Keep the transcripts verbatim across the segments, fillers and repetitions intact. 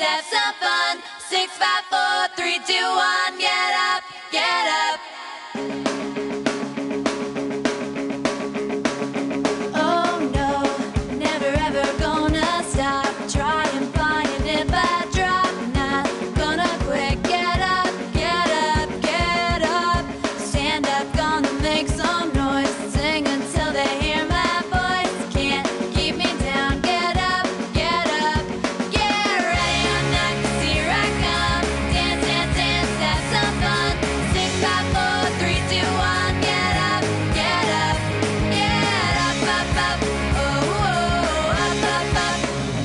have some fun. Six, five, four, three, two, one. Get up, get up. Oh no, never ever gonna stop. Try and find it if I drop. Not gonna quit. Get up, get up, get up. Stand up, gonna make some noise. Sing until they hear my voice. Can't keep me down. Get up, get up. Get ready or not, 'cause here I come. Dance, dance, dance, have some fun. Six, five, four, three, two, one. Get up, get up, get up, up, up. Oh, oh, up, up, up.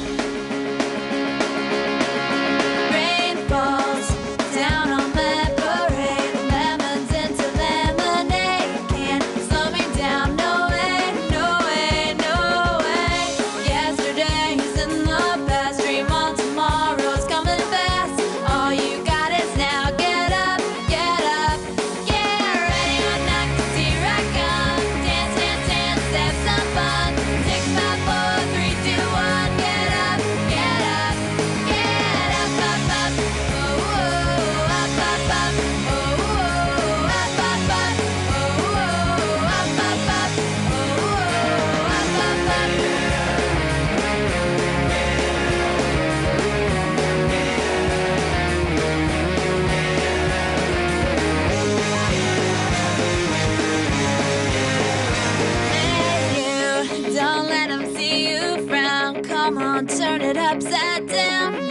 Rain falls down on my parade. Lemons into lemonade. Can't slow me down. No way, no way, no way. Yesterday's in the past. Dream on tomorrow's coming fast. All you got is now. Get up, get up, get ready or not, 'cause here I come. Dance, dance, dance, have some fun. Six, five, four, three, two, one. Get up, get up, get up, up, up. Oh, oh, up, up, up. Oh, oh, up, up, up. Oh, oh, up, up, up. Oh, oh, up, up, up. Hey, you, don't let 'em see you frown. Come on, turn it upside down.